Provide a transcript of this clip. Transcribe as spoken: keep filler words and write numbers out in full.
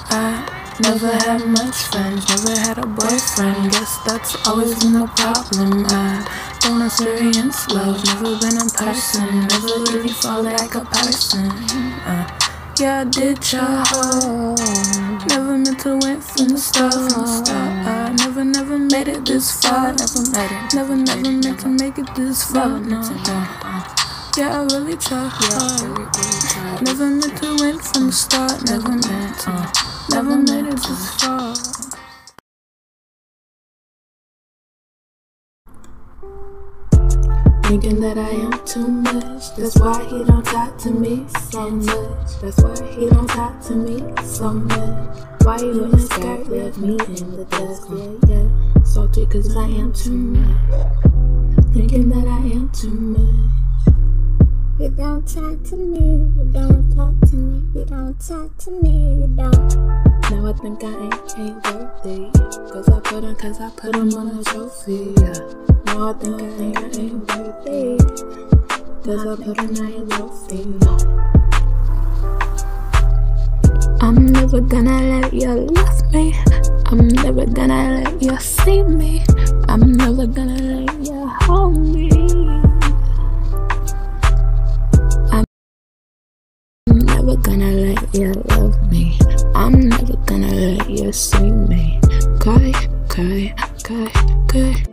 I never had much friends, never had a boyfriend. Guess that's always been the problem. I don't experience love, never been in person, never really felt like a person. Uh, yeah, I did try hard, never meant to win from the start. From the start, I never, never made it this far. Never made it, never, never meant to make it this far. No, no. Yeah, I really tried hard. Never meant to win from the start. Never meant to. Never made it this far. Thinking that I am too much. That's why he don't talk to me so much. That's why he don't talk to me so much. Why you in the skirt left me in the dust? Yeah, yeah. Salty cause I am too much. Thinking that I am too much. You don't talk to me, you don't talk to me, you don't talk to me, you don't. Now I think I ain't, ain't worthy, cause I put him, cause I put him on a trophy, yeah. Now I think I think I ain't worthy, cause I put him on a trophy, yeah. I'm never gonna let you love me, I'm never gonna let you see me, I'm never gonna let you hold me. I'm never gonna let you love me. I'm never gonna let you see me. Cry, cry, cry, cry.